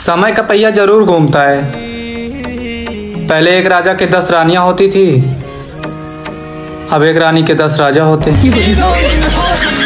समय का पहिया जरूर घूमता है। पहले एक राजा के 10 रानियां होती थी, अब एक रानी के 10 राजा होते हैं।